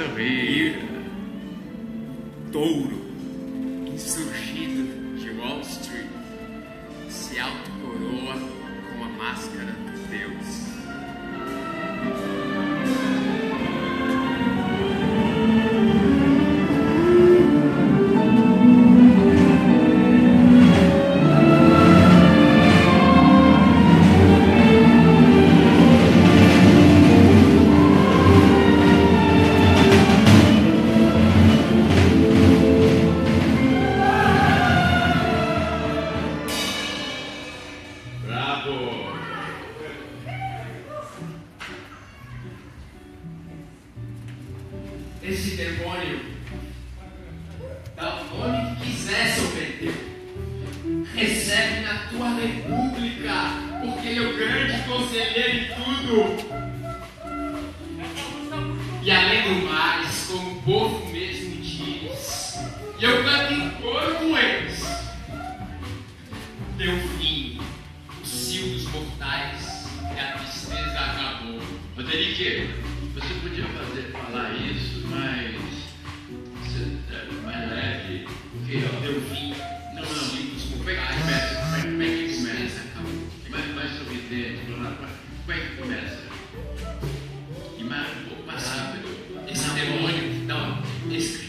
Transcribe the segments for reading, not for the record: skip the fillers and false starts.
sorria. Touro, insurgido de Wall Street, se autocoroa com a máscara do Deus. Esse demônio dá o nome que quiser, seu Penteu. Recebe na tua república, porque ele é o grande conselheiro em tudo. E além do mais, como o povo mesmo diz, e eu canto em coro com eles, deu fim o cio dos mortais e a tristeza acabou. Roderique, você podia falar isso, mas mais leve. Deu fim Não, o cio dos como é que mortais. começa? Como é que começa? Tristeza acabou. Mais sorridente, como é que começa? E mais rápido. Esse demônio, não, esse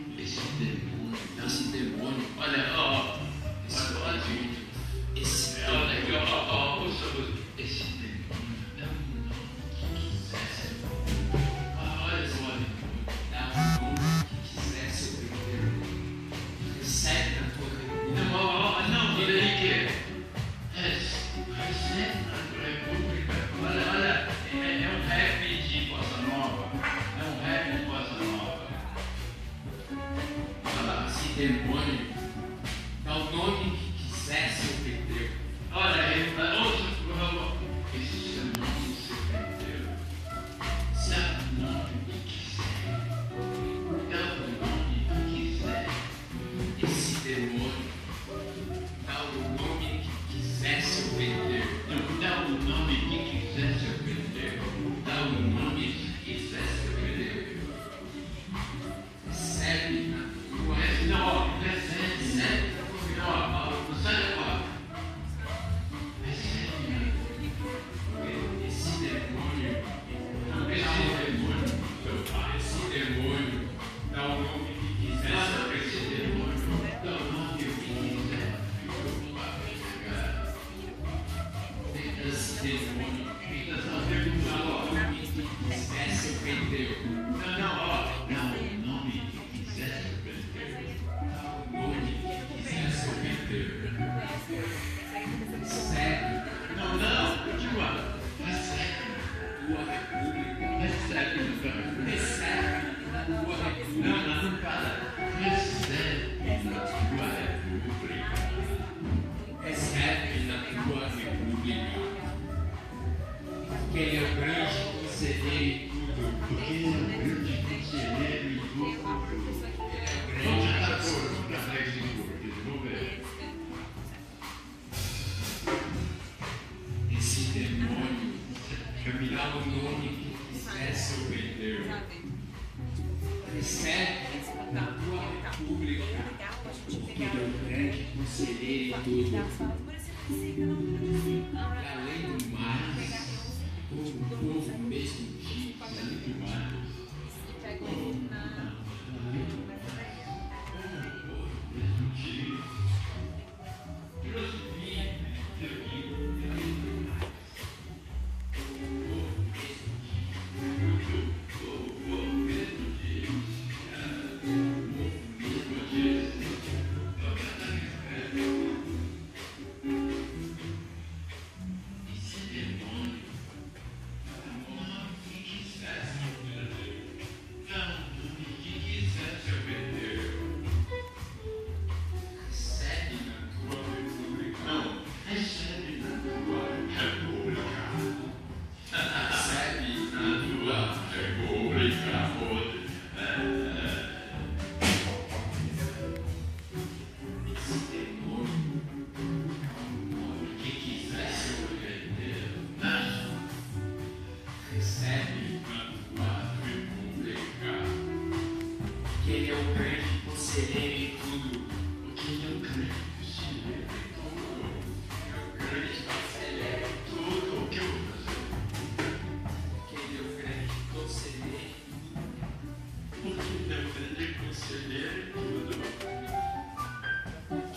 demônio, Olha, olha, gente. esse Olha aqui, esse demônio dá um nome que quiser. Olha só. dá o nome que quiser, seu Penteu. Recebe na tua república. Não, Roderique. Recebe na tua república. Olha, é um rap de bossa nova. É um rap de bossa nova. Fala, esse demônio, dá o nome que quiser, seu Penteu. Olha, ouça, por favor. Esse é o nome do seu Penteu. Dá o nome que quiser. Dá o nome que quiser. Esse demônio, dá o nome que quiser, seu Penteu. Não, dá o nome que quiser, seu Penteu. Dá o nome que quiser, seu Penteu. Recebe na tua Não, recebe. recebe na tua república. Não, sai agora. Recebe. Esse demônio, Esse demônio, seu pai. esse demônio, dá o nome que quiser, seu Penteu. Esse demônio, dá o nome que quiser. Meu pai, Esse demônio, fica só perguntando, ó. nome que quiser, seu Penteu. Dá o nome que quiser, seu Penteu. Dá o nome que quiser, seu Penteu. Recebe Não, continua. Recebe. tua república. Recebe no carro. Recebe na tua república. Não para. Recebe na tua república. Recebe na tua república. Que ele é o grande conselheiro em tudo. Porque ele é o grande conselheiro e tudo. Ele é o Vamos grande cantar coro, pra frente esse coro aqui, vamos ver. esse demônio. Dá o nome que quiser, seu Penteu. Recebe na tua república. Porque ele é o grande conselheiro em tudo. E além do mais, como o povo mesmo diz, Além do mais,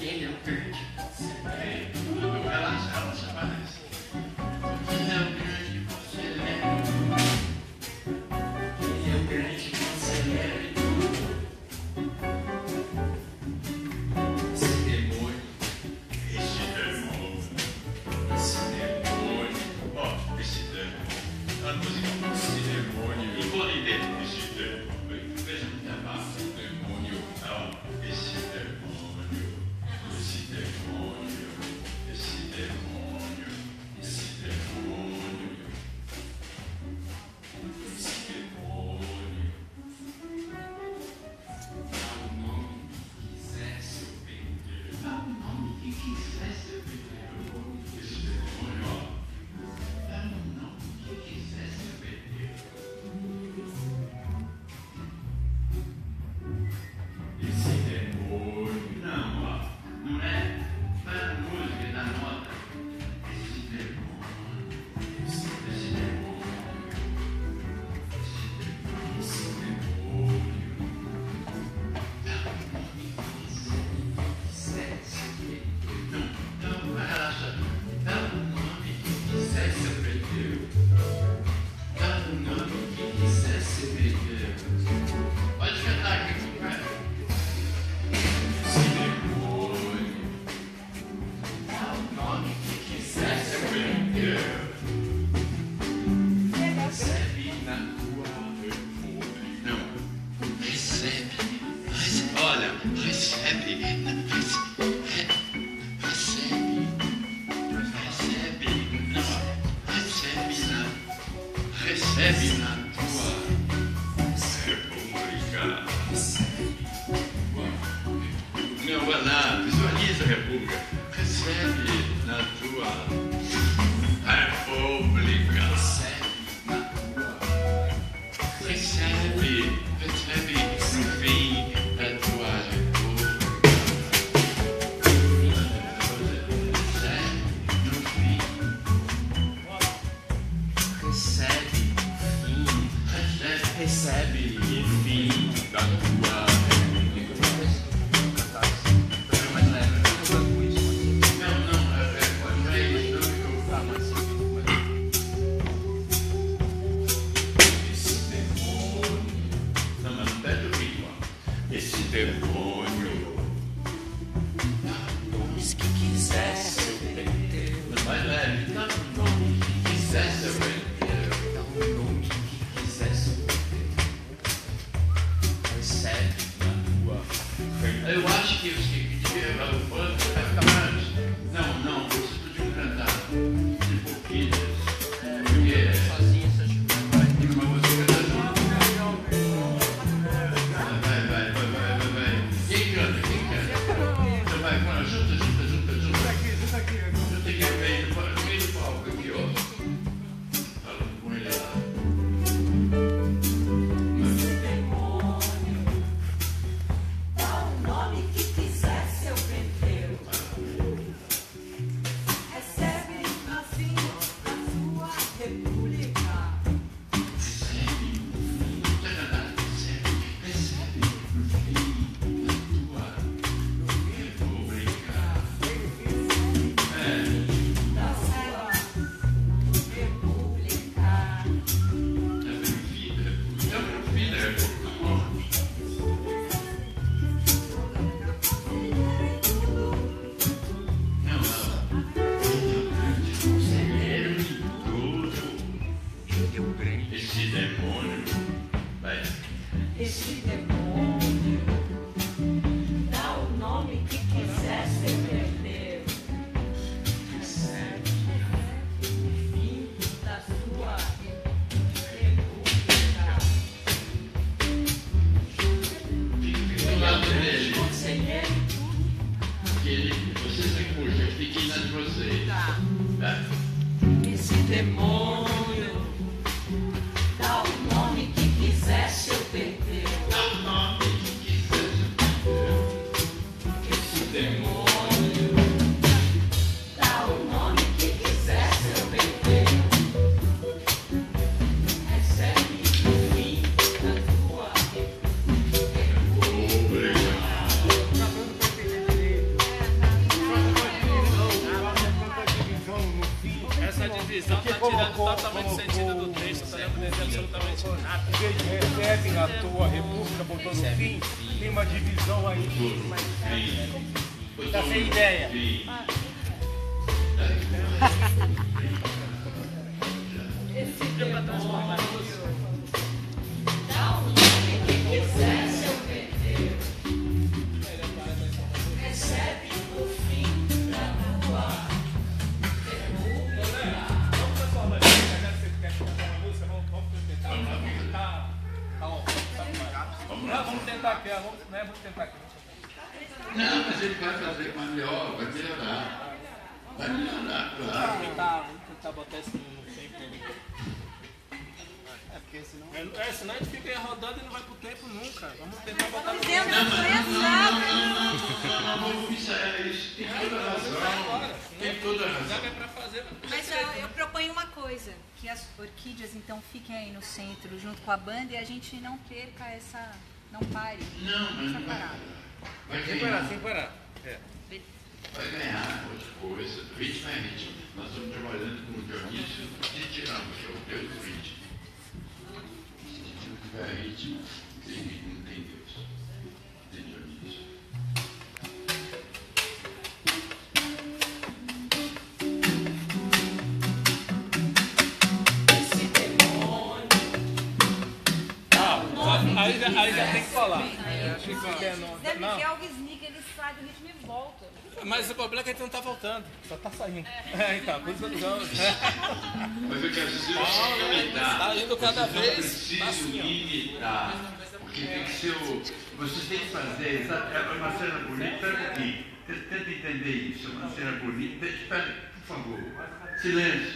Ele é o grande conselheiro. Relaxa mais. Ele é o grande conselheiro. Ele é o grande conselheiro. Esse demônio. Ó, esse demônio. A música esse demônio. E vou ler esse demônio. Veja muito abaixo. Esse demônio. Ó, esse demônio. Esse demônio. Esse demônio. Esse demônio. Esse demônio. Dá o nome que quiser, seu penteiro. Dá o nome que quiser, seu penteiro. Esse demônio, ó. Dá o nome que quiser, seu penteiro. Esse demônio. Não, ó. Não é da música, da nota. Esse demônio. Esse demônio. Esse demônio. Dá o nome que quiser, seu penteiro. Não, relaxa. Dá o nome que quiser, seu penteiro. Dá o nome que quiser, seu penteiro. Pode cantar aqui, cara. Esse demônio. Dá o nome que quiser, seu penteiro. Recebe na tua república. Não. Recebe. Olha, recebe. Recebe. Não. Recebe na tua república. Não, vai lá, visualiza a república. Recebe na tua república. Recebe no fim da tua república. Recebe no fim. Recebe no fim da tua esse demônio. Nomes que quiser, seu penteiro. Mas leve, dá o nome que quiser, seu penteiro. Dá o nome que quiser, seu penteiro. Recebe na tua. Eu acho que os que tiveram o banco vai ficar mais. Não, vocês podiam cantar de pouquinhas. Porque sozinho essas coisas vai ter uma música da junto. Vai. Quem canta? Então vai, junta. Junta aqui. Junta aqui no meio do palco, aqui, ó. Fala com ele lá. Esse demônio, dá o nome que quiser, seu penteiro. Recebe no fim da sua república. Recebe no fim da tua república. Da sua república. É meu filho da república. Não. Conselheiro de tudo. Esse demônio. Vai. Esse demônio, dá o nome que quiser, seu penteiro. Recebe no fim da sua república. Fique do lado dele. Conselheiro, Você se puxa, fique na de vocês. Tá? esse demônio, dá o nome que quiser, seu penteiro. Dá o nome que quiser. Esse demônio, dá o nome que quiser, seu penteiro. Recebe no fim da sua república. tirando totalmente o sentido do texto, tá entendendo absolutamente nada. Em vez de recebe na tua república, botou no fim, tem uma divisão aí. Tá sem ideia. Vamos tentar aqui, vamos tentar aqui. Não, mas ele vai fazer melhor, vai melhorar. Vai melhorar, claro. Vamos tentar botar isso no tempo. É porque senão. Senão a gente fica rodando e não vai pro tempo nunca. Vamos tentar botar no tempo. Não, isso tem toda razão. Tem toda razão. Mas eu proponho uma coisa, que as orquídeas então fiquem aí no centro junto com a banda e a gente não perca essa. Não pare. Não, mas não vai parar. Sem parar. É. Vai ganhar outra coisa. Ritmo é ritmo. Nós estamos trabalhando com o Dionísio de tiramos, que é o Deus do ritmo. Se não tiver ritmo, não tem Deus. Tem Dionísio. Aí já tem que falar. Deve que algo sneak, ele sai do ritmo e volta. Mas o problema é que a gente não tá voltando, só tá saindo. Então, por isso eu não. Mas eu quero dizer o limitar. Tá indo cada vez. Preciso limitar. Porque tem que ser o. Vocês têm que fazer. Sabe? É uma cena bonita. Espera um pouquinho. Tenta entender isso. É uma cena bonita. Espera, por favor. Silêncio.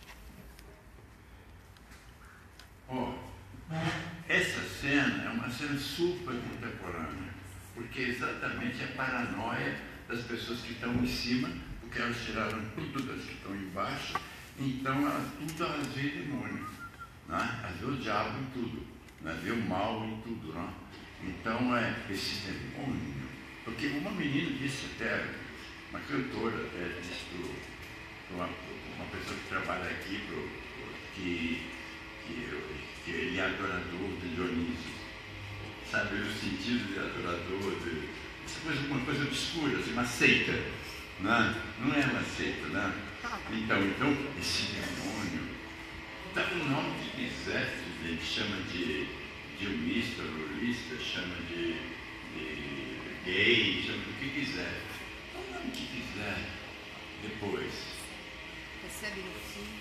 Ó. Essa cena é uma cena super contemporânea, porque exatamente a paranoia das pessoas que estão em cima, porque elas tiraram tudo das que estão embaixo, então tudo elas veem demônio, né? Elas veem o diabo em tudo, né? Vê o mal em tudo, né? Então esse demônio, porque uma menina disse até, uma cantora até disse para uma pessoa que trabalha aqui, que ele é adorador de Dionísio, sabe, o sentido de adorador, uma coisa obscura, assim, uma seita, né? Não é uma seita, né? Então, esse demônio, dá o nome que quiser, ele chama de dionista, lulista, chama de gay, chama do que quiser, o nome que quiser, depois. Recebe no fim.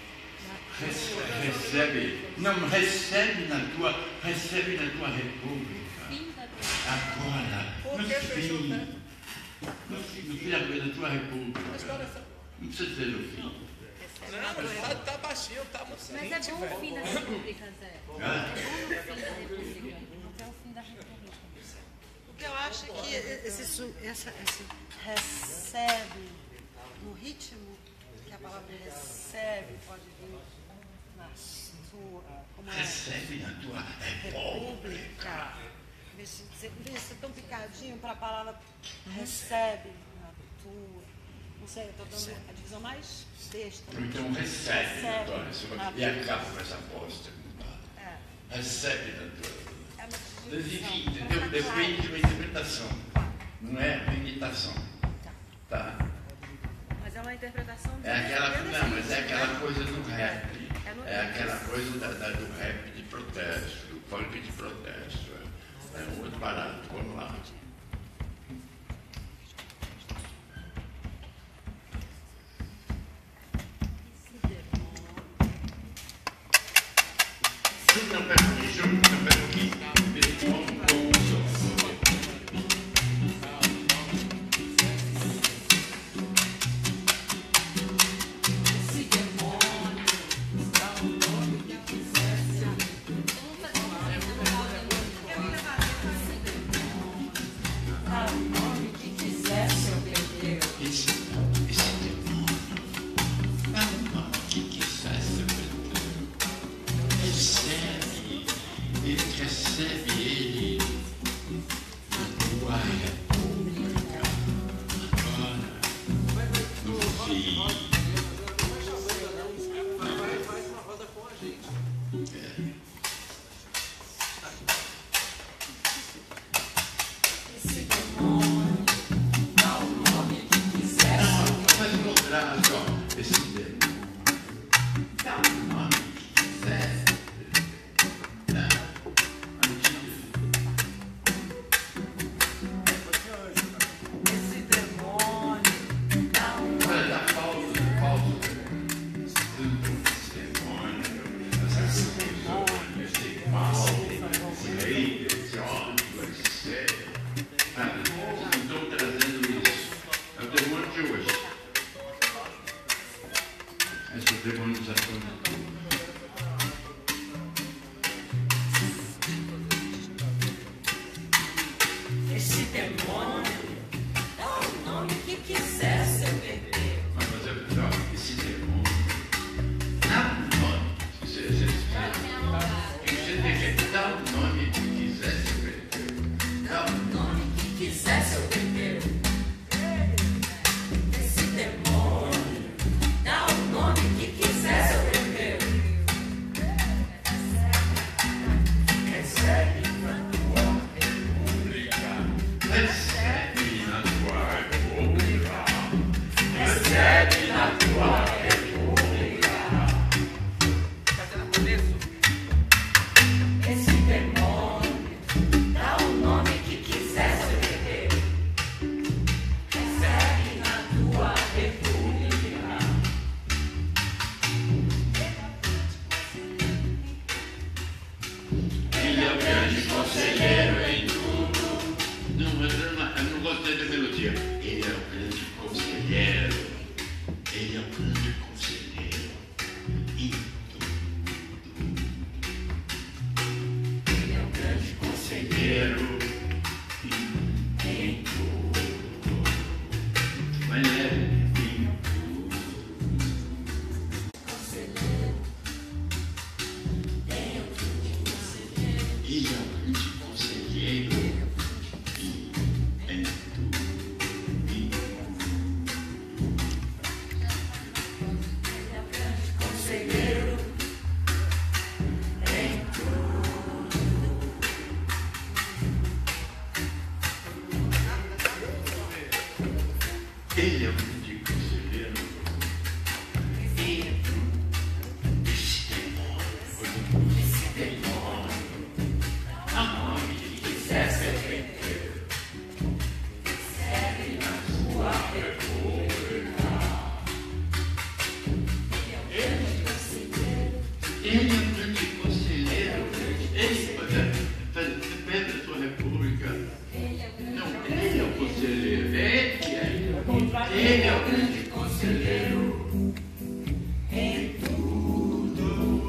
Recebe na tua república. Agora, no fim da tua república. Não precisa dizer no fim. Não, tá baixinho, tá muito. Mas é bom o fim da república, Zé. É bom o fim da república. Até o fim da república. O que eu acho é que esse recebe no ritmo, que a palavra recebe pode vir na sua, como é? Recebe na tua república. Em vez de ser tão picadinho para a palavra recebe na tua. Não sei, eu estou dando a divisão mais besta. Então recebe na tua. E acaba com essa bosta. Recebe na tua. Enfim, entendeu? Depende de uma interpretação. Não é uma imitação. Tá? Mas é uma interpretação de mas é aquela coisa do rap. É aquela coisa do rap de protesto, do funk de protesto. É um outro barato. Vamos lá. Não, pera um pouquinho. Dá só esse demônio. Dá o nome que quiser. Dá. Esse demônio dá um Olha, tá falso. Esse demônio, essa coisa, esse mal, esse rei, esse ódio, esse ser. Vocês não estão trazendo isso. É o demônio de hoje. Esse é o demônio dos atores. esse demônio dá o nome que quiser, seu bebê. Mas você ó, esse demônio. Dá o nome. Você tem que dar o nome que quiser, seu bebê. Dá o nome. Quiser, seu bebê. Esse demônio dá o nome que quiser, seu bebê. Recebe na tua república. Recebe na tua república. Recebe na tua república. Esse demônio dá o nome que quiser, seu bebê. Recebe na tua república. Ele é o grande conselheiro em tudo. Eu não gostei da melodia. Ele é o grande conselheiro. Ele é o grande conselheiro em tudo. Ele é o grande conselheiro em tudo. Vai leve em tudo. Ele é o grande conselheiro em tudo. Conselheiro em Ele é o grande conselheiro em tudo. Esse demônio, a nome que quiser ser vendido. Recebe na sua república. Ele é o grande conselheiro. Ele pede a sua república. Não, ele é o conselheiro. Ele é o grande conselheiro em tudo.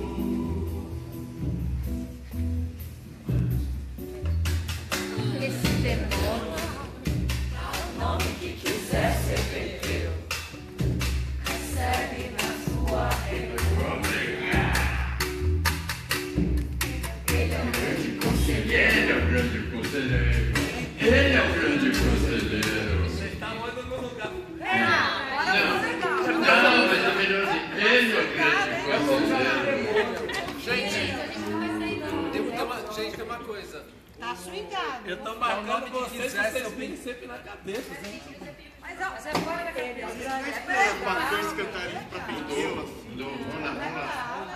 esse demônio dá o nome que quiser, seu bebê. Recebe na sua república. Ele é o grande conselheiro. Ele é o grande conselheiro. Ele é o grande conselheiro. Você tá mandando no lugar. Não, mas é melhor assim. Ele é o grande conselheiro. Gente, tem uma coisa. Tá swingado. Eu tô marcando vocês, vocês virem sempre na cabeça. Assim. Mas ó, você pode Ele é o grande Dois cantarinhos pra Pentila. Vamos lá.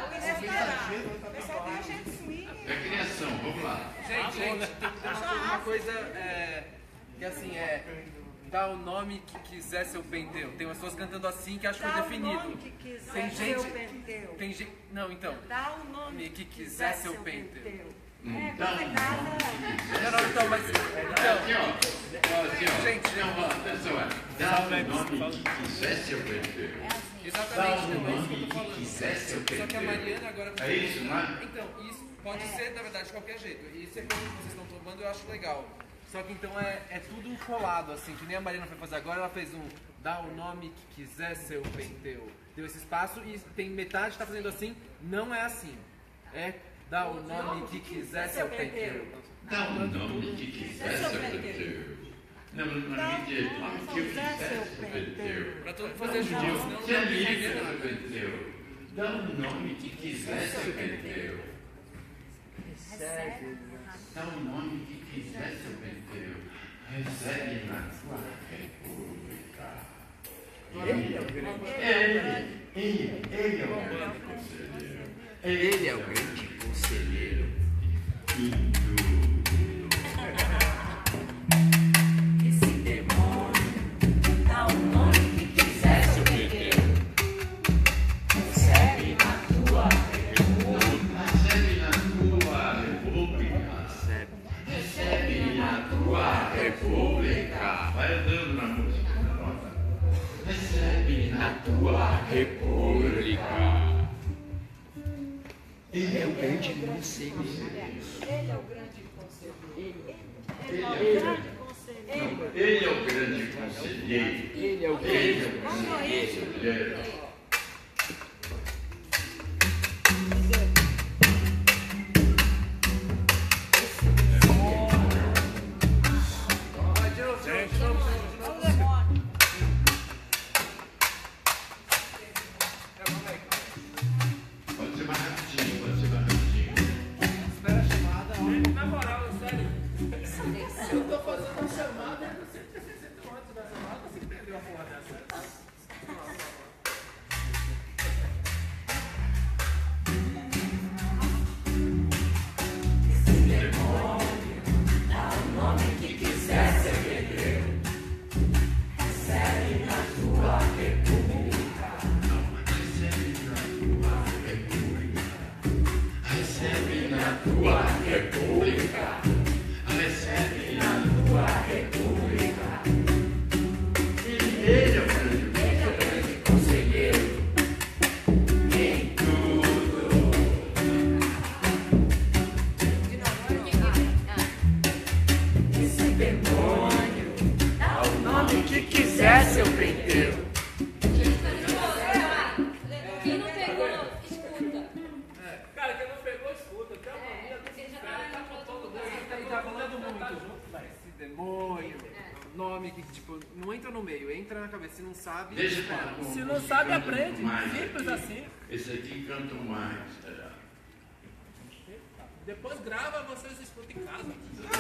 É criação, vamos lá. Gente, tem uma coisa que assim dá o nome que quiser seu penteu. Tem pessoas cantando assim que acho que foi definido. Dá o nome que quiser, Tem seu gente. penteu. Tem gente. Não, então. Dá o nome Que quiser seu penteu. Então, Não, então, mas. Então, assim, ó. gente, Não, atenção, dá o nome que quiser seu penteiro. exatamente, Dá o não é isso que eu nome tô falando. que quiser seu Só que a penteiro. Mariana agora. É isso, não é? Então, isso pode ser, na verdade, de qualquer jeito. E isso é coisa que vocês estão tomando, eu acho legal. Só que então é tudo enrolado, assim, que nem a Mariana foi fazer agora, ela fez um dá o nome que quiser seu penteu. Deu esse espaço e tem metade que tá fazendo assim, não é assim. É dá o nome que quiser seu penteu. Dá o nome que quiser seu penteiro. Não, não me diz, o nome que eu quiser seu penteiro. Pra todo mundo fazer junto, senão Que não é vai livre entender seu nada. penteiro. Dá o nome que quiser seu penteiro. Dá o nome que quiser seu penteiro. Recebe na sua república. Ele é o grande conselheiro. Ele é o grande conselheiro. Esse demônio dá o nome que quiser, seu penteiro. Recebe na tua república. Recebe na tua república. Vai andando na música. Recebe na tua república. Ele é o grande conselheiro. Ele é o grande conselheiro. Ele é o grande conselheiro. Ele é o grande conselheiro. Ele é o grande conselheiro. Pode ser mais rapidinho, pode ser mais rapidinho. Espera a chamada. Na moral, sério. Eu tô fazendo uma chamada. Você antes da chamada, você entendeu a porra dessa? Dá o nome que quiser, seu guerreiro. Recebe na tua república. Recebe na tua república. Recebe na tua república. Ele é o grande Conselheiro em tudo. Esse demônio dá o nome que quiser, seu penteiro. Quem não pegou, escuta. Cara, quem não pegou, escuta. Tem uma mania desse cara, tá com todo mundo. Tá falando muito junto, vai. Esse demônio. Nome que, tipo, não entra no meio, entra na cabeça. Se não sabe, Deixa espera. eu falar. Se não sabe, Cantam aprende. mais Simples aqui. assim. Esse aqui canta mais. Depois grava, vocês escutam em casa.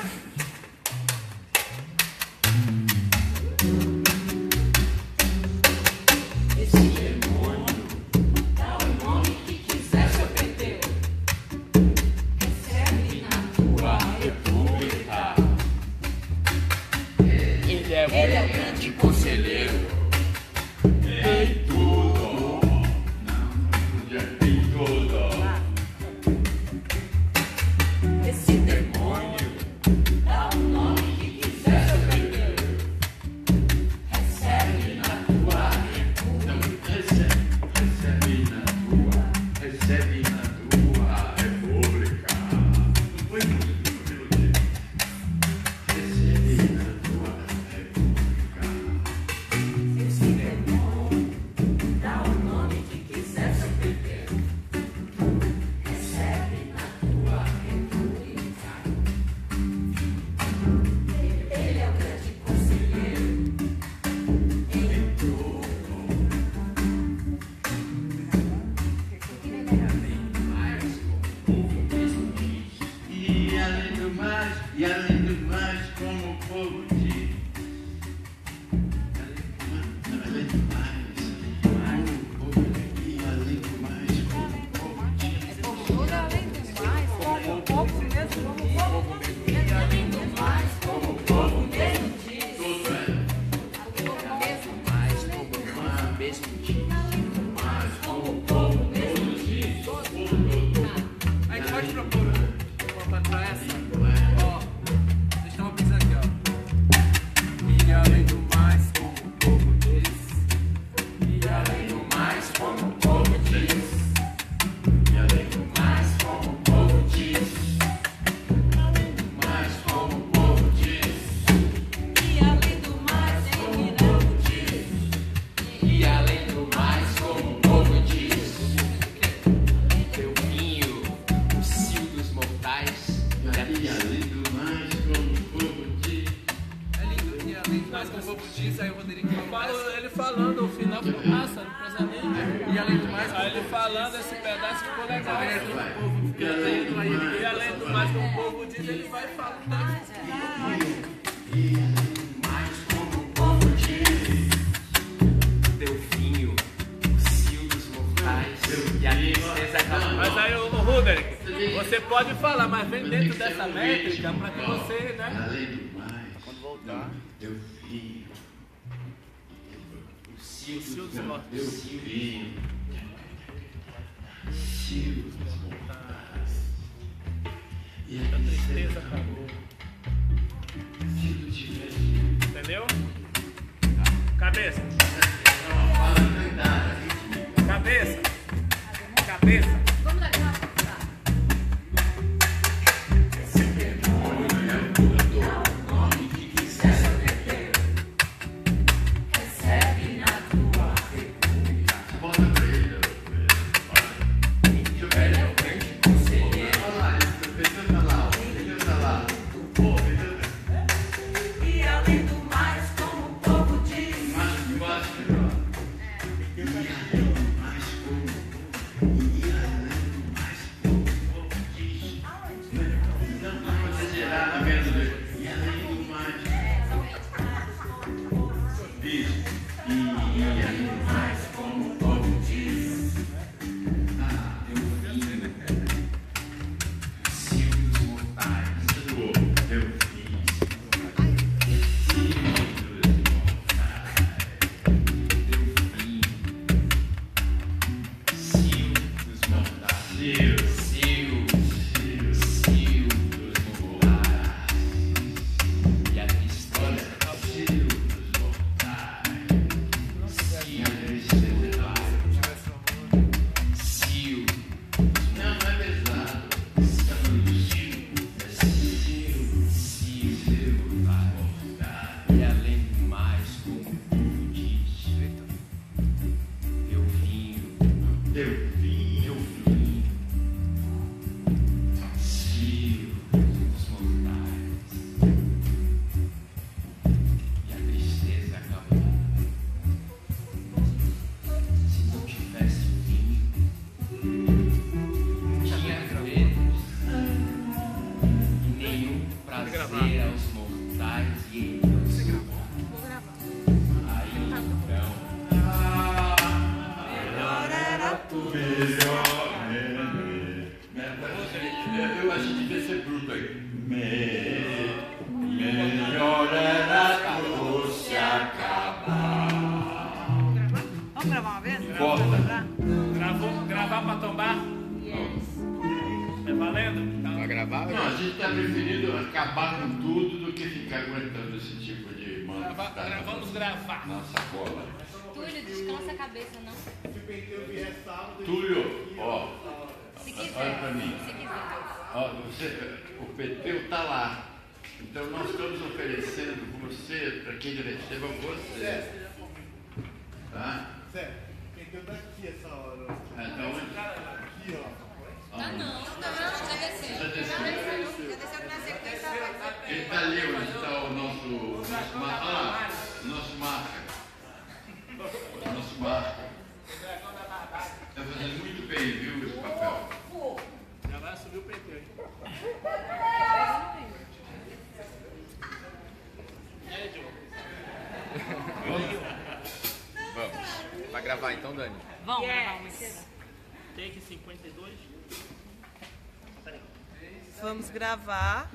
Esse demônio dá o nome que quiser, seu penteiro. Recebe na tua república. Ele é o grande conselheiro. Em tudo. Não, em tudo. Esse demônio dá o nome que quiser, seu penteiro. Recebe na tua república. Recebe na tua república. Não foi muito melodia. Recebe na tua república. Esse demônio dá o nome que quiser, seu penteiro. Recebe na tua república. Ele é o grande conselheiro em tudo. E além do mais, como o povo diz. Além do mais, e além do mais, como o povo diz. Tudo além do mais, como o povo mesmo, como o povo mesmo. E além do mais, como o povo mesmo diz. Tudo é. Mais como o povo mesmo diz. Mais como o povo mesmo diz. A gente pode propor pra essa? Ó, deixa eu pensar aqui, ó. E além do mais, como o povo diz. E além do mais, como o povo diz. E além do Mais como o povo diz. mais, como o povo diz. E além do mais, como o povo diz. E além do mais, como o povo diz. Teu vinho, o cio dos mortais. E além do mais, como o povo diz. É lindo, e além do mais, como o povo diz, aí o Rodrigo fala. Ele falando, o final ficou massa, no cruzamento. E além do mais, Aí ele falando, esse pedaço ficou legal. E além do mais, E além do mais, como o povo diz, ele vai falando. Mais como o povo diz. Teu tudo, Eric. Você pode falar, mas vem dentro dessa métrica para que você, né? Além do mais, quando voltar, eu vi o cio dos mortais. Eu vi o cio dos mortais. E a tristeza acabou. Se tu tivesse. Entendeu? Cabeça. Cabeça. Cabeça. Vamos dar uma Eu acho que devia ser bruto aí. Melhor era tudo se acabar. Vamos gravar uma vez? Bota. Gravar pra tombar? É valendo? Vai gravar? Não, a gente está preferindo acabar com tudo do que ficar aguentando esse tipo de mano. Vamos gravar. Na sacola. Túlio, descansa a cabeça, não? Túlio, ó. Se quiser. Olha pra mim. Se quiser. Ó, o Peteu tá lá. Então nós estamos oferecendo você para que ele receba você. Tá? Certo. Então tá aqui essa hora. Então, aqui, ó. Tá não, já desceu. Já desceu. Já desceu na sequência. Ele tá ali onde está o nosso marca. Nosso marca. Está fazendo muito bem, viu, esse papel. Já vai subir o PT aí. Vamos. Vai gravar então, Dani? Vamos gravar uma cena? Take 52. Vamos gravar.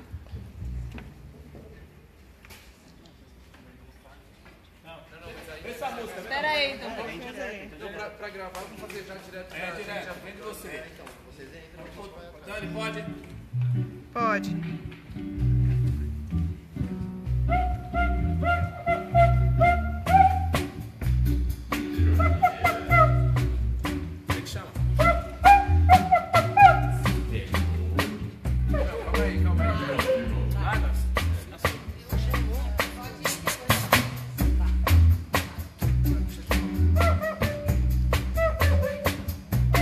Essa música, né? Espera aí, então. Então, pra gravar, vamos fazer já direto. Direto. Aprende você. Então, vocês entram. Dani, pode? Pode. Como é que chama? Calma aí. Vai, Dani.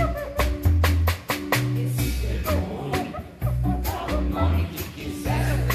O nome que quiser.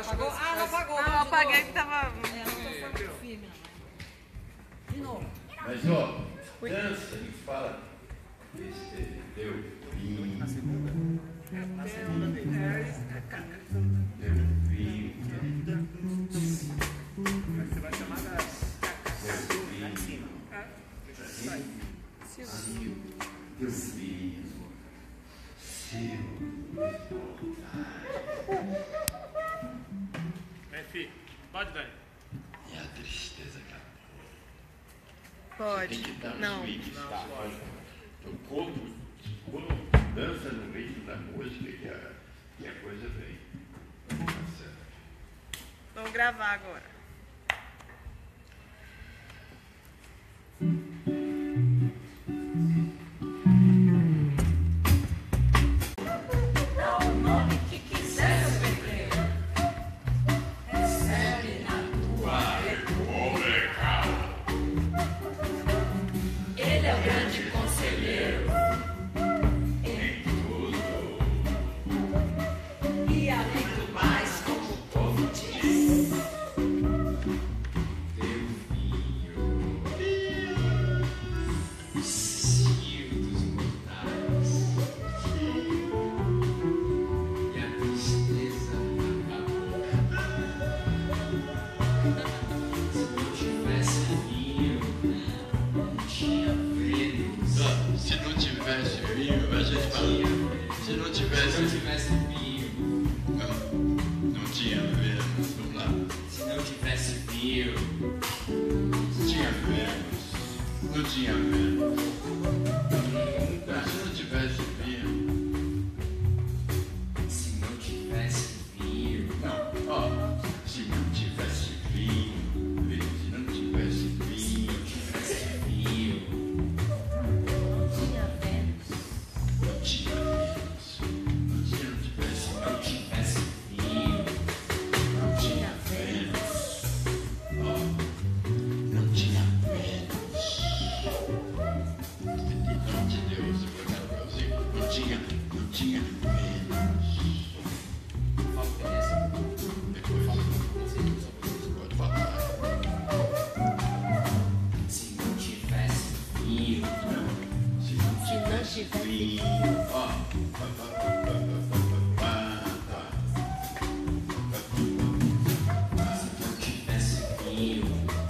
Apagou? Ah, não apagou. Não, eu apaguei que tava... É, não tô firme, não. De novo. Mas, ó, dança e fala. Deu vinho. Na segunda? Na segunda dele. Deu vinho. Você vai chamar da Deu cima. Deu vinho. Vem, filho. Pode, Dani. E a tristeza acabou. Pode. Tem que dar Não. um swing, tá? O corpo, quando dança no ritmo da música, que a coisa vem. Tá certo. Vamos gravar agora. Dá o nome que quiser, seu pedreiro. Recebe na tua república. Ele é o grande conselheiro em tudo. E além do mais, como o povo diz, Teu vinho, cio dos mortais, e a tristeza acabou. Se não tivesse vinho, não tinha Vênus. Se não tivesse vinho, a gente fala. Se não tivesse vinho, não tinha Vênus. Vamos lá. se não tivesse vinho, Tinha Vênus. Não tinha Vênus. Se não tivesse vinho. se não tivesse vinho, Não, ó. Se não tivesse vinho. Se não tivesse vinho. tivesse vinho, Não tinha Vênus. Não tinha Vênus. Não tivesse não tivesse vinho, Não tinha Vênus. Ó. Não tinha Vênus. Em nome de Deus, eu vou dar pra você. Não tinha Vênus. falo que essa. Depois, pode falar. Se não tivesse vinho, Se não tivesse vinho. Ó. se não tivesse vinho,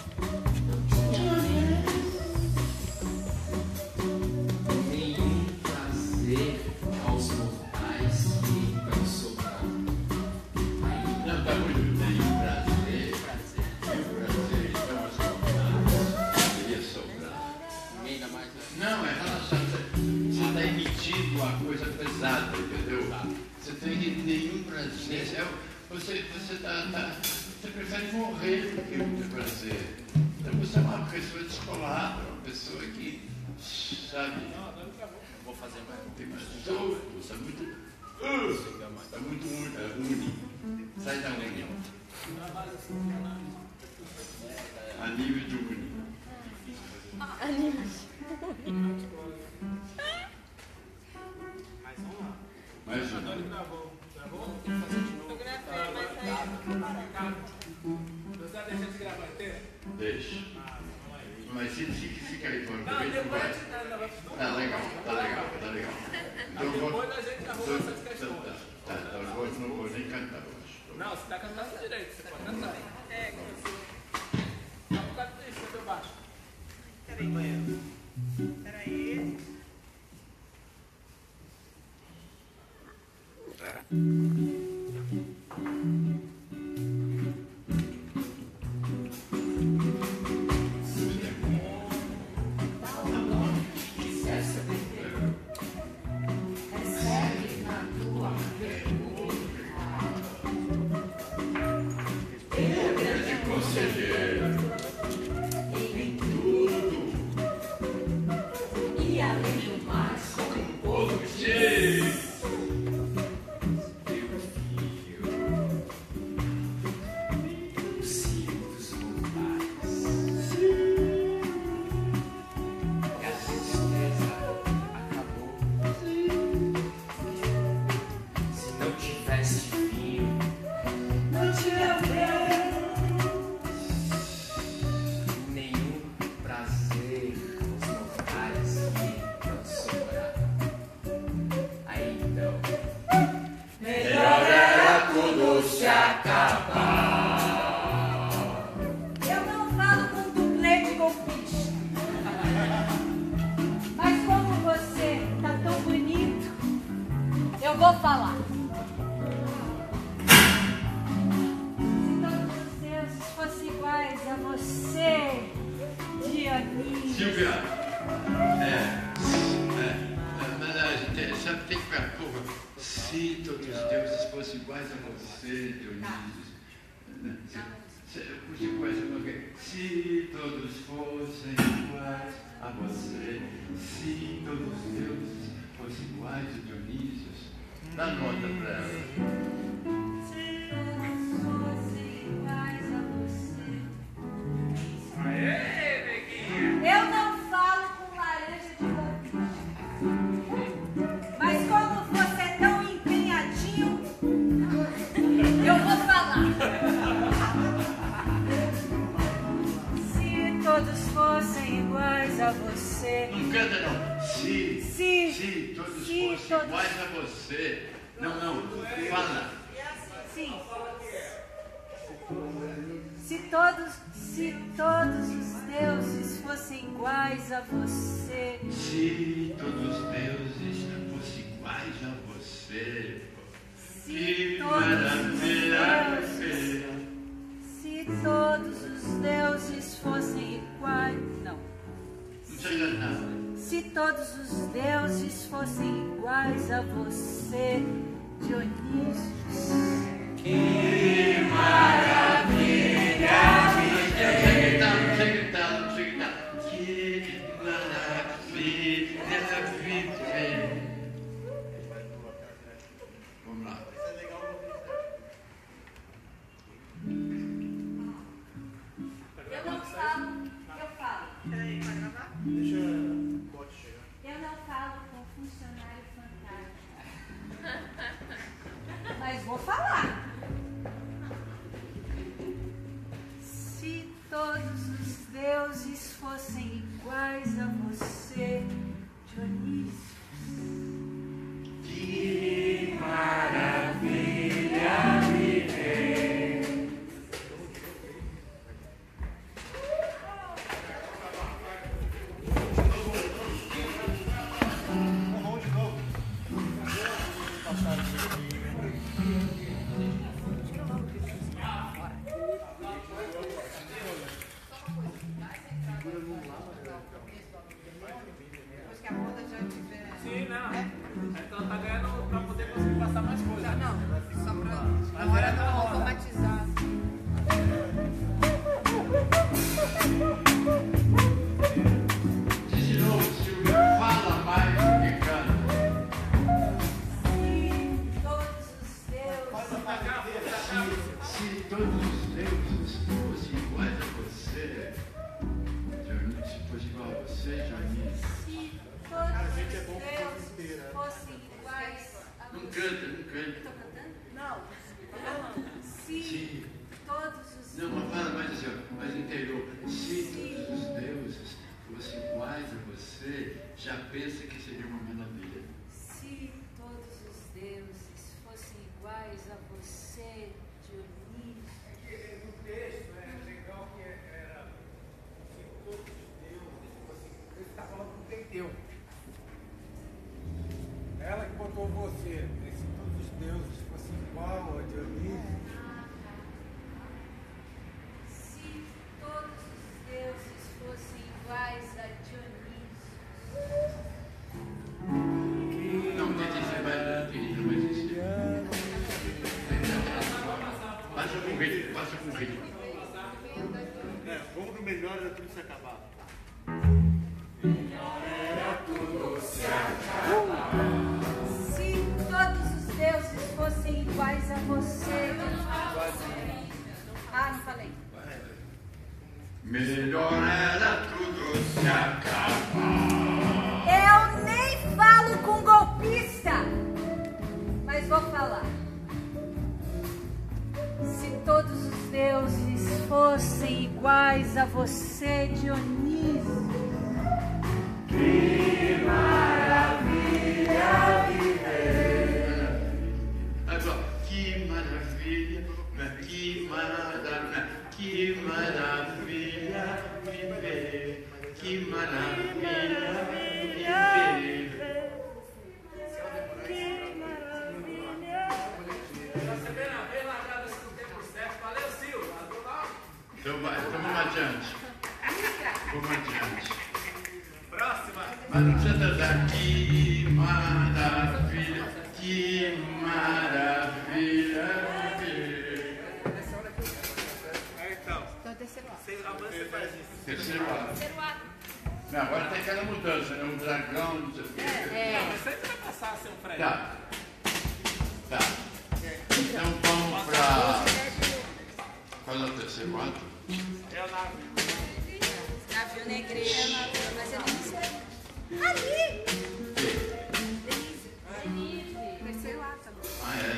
nenhum prazer aos mortais que não sobrar. Não, tá muito bem, o prazer. E o prazer estão as combinadas. Deveria sobrar. Ainda mais. Não, é relaxado. Você está emitindo uma coisa pesada, entendeu? Você tem nenhum prazer. Você prefere morrer do que ter prazer. Então você é uma pessoa descolada, uma pessoa que, sabe, Vou fazer mais. tem mais tesouro, está muito. Está muito único. Sai da unha. A nível de único. Mas vamos lá. Mais A um. Dani gravou. Gravou? Eu gravei, mas aí... Você vai deixar de gravar inteira? Deixa. Ah, vamos aí. Mas se fica aí fora, Não, também não depois a vai. gente vai. Tá legal. Então eu vou. Depois a gente arruma essas questões. Tá, então eu não vou nem cantar hoje. Não, você tá cantando direito, você pode cantar. É, Tá um bocado triste, cadê o baixo? peraí. recebe na tua república. Ele é o grande acabar. Eu não falo com dublê de golpista, mas como você tá tão bonito, eu vou falar. Se todos os deuses fossem iguais a você, Dionísio. Silvia, mas a gente sabe, tem que ficar porra. Se todos os deuses fossem iguais a você, Dionísio. Se todos fossem iguais a você, se todos os deuses fossem iguais a Dionísio, dá nota pra ela. Se todos fossem iguais a você. Aê, neguinha! Eu não falo com laranja de golpista, mas como você é tão empenhadinho, eu vou falar. Se todos fossem iguais a você. Não canta não. Se todos fossem iguais a você. Não, fala. Sim. Se todos os deuses fossem iguais a você. Se todos os deuses fossem iguais a você. Que maravilha! Se todos os deuses fossem iguais. Não. Não chega nada. Se todos os deuses fossem iguais a você, Dionísio. Que maravilha! Não precisa gritar. Que maravilha! Vamos lá. Eu não falo, eu falo. Peraí, vai gravar? Deixa o bote chegar. Eu não falo com funcionário fantasma. Mas vou falar. Se todos os deuses fossem iguais a você, Dionísio. Que maravilha viver. Vamos de novo. Depois que a moda já tiver. Sim, não. Então tá ganhando pra poder conseguir passar mais coisas. Não, só pra. Na hora do automatizar. Diz de novo, Silvia, fala mais do que canta. Se todos os deuses fossem iguais a você, Dionísio, se fosse igual a você, Dionísio. Se todos os deuses fossem iguais a você. Não canta. Estou cantando? Não. Se todos os Não, mas fala mais assim, ó, mais interior. Se todos os deuses fossem iguais a você, já pensa que seria uma maravilha. Se todos os deuses fossem iguais a você, Dionísio. No texto, é legal que era se todos os deuses fossem. Ele está falando com Penteu. Ela que botou você. Se todos os deuses fossem igual a Dionísio. Se todos os deuses fossem iguais a Dionísio. Não, tenta ser mais querida, mas isso. Passa com o ritmo. Vamos no melhor era tudo se acabar. Se todos os deuses fossem iguais a você. Ah, não falei. Melhor era tudo se acabar. Eu nem falo com golpista, mas vou falar. Se todos os deuses fossem iguais a você, Dionísio. Que maravilha viver. Agora, que maravilha, que maravilha viver, que maravilha viver. Então vai, vamos adiante. Vamos adiante. Próxima. Mas não precisa dançar. Que maravilha viver. Então, terceiro ato. você faz isso. Terceiro ato. Não, agora tem aquela mudança, né? Um dragão, não sei o quê. Não, mas sempre vai passar a ser um Fred. Tá. Então vamos para. Qual é o terceiro ato? É o navio. Navio negreiro, mas eu não sei. Ali! Terceiro ato agora. Ah, é?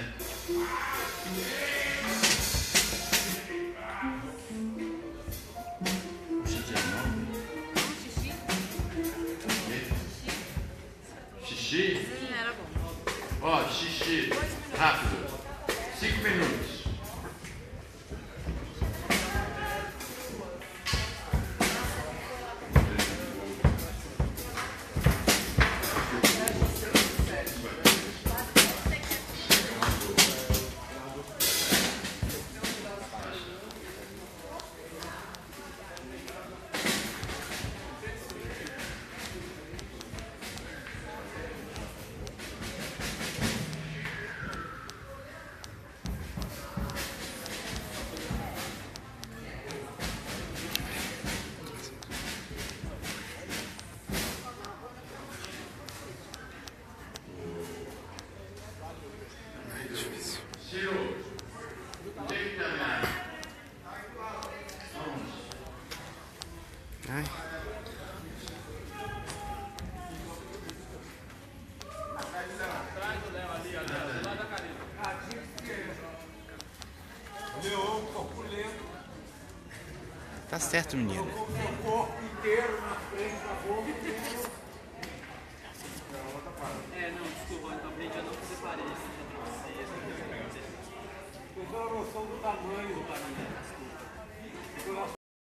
Xixi? Era bom. Ó, xixi. Rápido. 5 minutos. Ai. Tá certo, menino. O corpo inteiro na frente da boca. Não, desculpa, eu aprendi a não fazer parede. Eu tenho a noção do tamanho